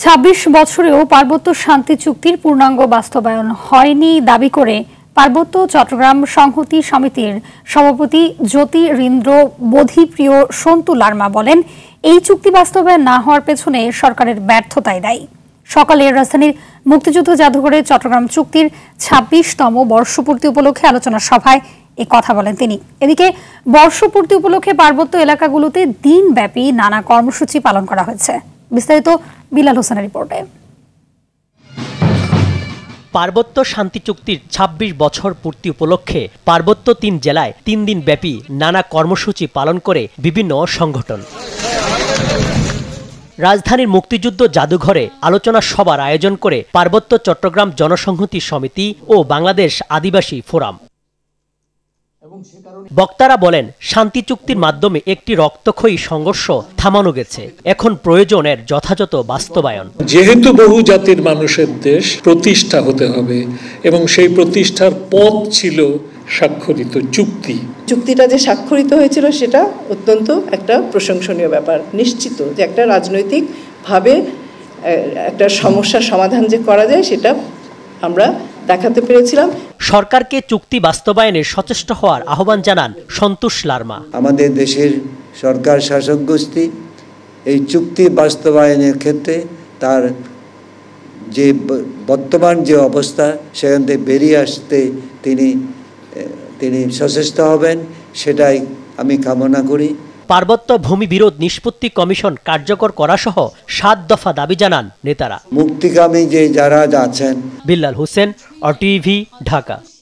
২৬ বছরেও পার্বত্য শান্তি চুক্তির পূর্ণাঙ্গ বাস্তবায়ন হয়নি দাবি করে পার্বত্য চট্টগ্রাম সংহতি সমিতির সভাপতি জ্যোতিরিন্দ্র বোধিপ্রিয় সন্তু লারমা বলেন, এই চুক্তি বাস্তবায়ন না হওয়ার পেছনে সরকারের ব্যর্থতাই দায়ী। সকালে রাজধানীর মুক্তিযুদ্ধ জাদুঘরে চট্টগ্রাম চুক্তির ২৬তম বর্ষপূর্তি উপলক্ষে আলোচনা সভায় এ কথা বলেন তিনি। এদিকে বর্ষপূর্তি উপলক্ষে পার্বত্য এলাকাগুলোতে দিনব্যাপী নানা কর্মসূচি পালন করা হয়েছে। বিস্তারিত বিলাল হোসেনের রিপোর্টে। পার্বত্য শান্তি চুক্তির ২৬ বছর পূর্তি উপলক্ষে পার্বত্য ৩ জেলায় ৩ দিন ব্যাপী নানা কর্মসূচি পালন করে বিভিন্ন সংগঠন। রাজধানীর মুক্তিযুদ্ধ জাদুঘরে আলোচনা সভার আয়োজন করে পার্বত্য চট্টগ্রাম জনসংহতি সমিতি ও বাংলাদেশ আদিবাসী ফোরাম। বক্তারা বলেন, শান্তি চুক্তির মাধ্যমে একটি রক্তক্ষয়ী সংঘর্ষ থামানো গেছে, এখন প্রয়োজনের যথাযথ বাস্তবায়ন। যেহেতু বহু জাতির মানুষের দেশ প্রতিষ্ঠা হতে হবে এবং সেই প্রতিষ্ঠার পথ ছিল স্বাক্ষরিত চুক্তি। চুক্তিটা যে স্বাক্ষরিত হয়েছিল সেটা অত্যন্ত একটা প্রশংসনীয় ব্যাপার। নিশ্চিত যে একটা রাজনৈতিকভাবে একটা সমস্যার সমাধান যে করা যায় সেটা আমরা দেখাতে পেরেছিলাম। সরকারকে চুক্তি বাস্তবায়নে সচেষ্ট হওয়ার আহ্বান জানান সন্তোষ লারমা। আমাদের দেশের সরকার শাসক গোষ্ঠী এই চুক্তি বাস্তবায়নের ক্ষেত্রে তার যে বর্তমান যে অবস্থা সেখান থেকে বেরিয়ে আসতে তিনি সচেষ্ট হবেন, সেটাই আমি কামনা করি। পার্বত্য ভূমি বিরোধ নিষ্পত্তি কমিশন কার্যকর করা সহ ৭ দফা দাবি জানান নেতারা। মুক্তিকামী যে যারা আছেন। বিলাল হোসেন, RTV, ঢাকা।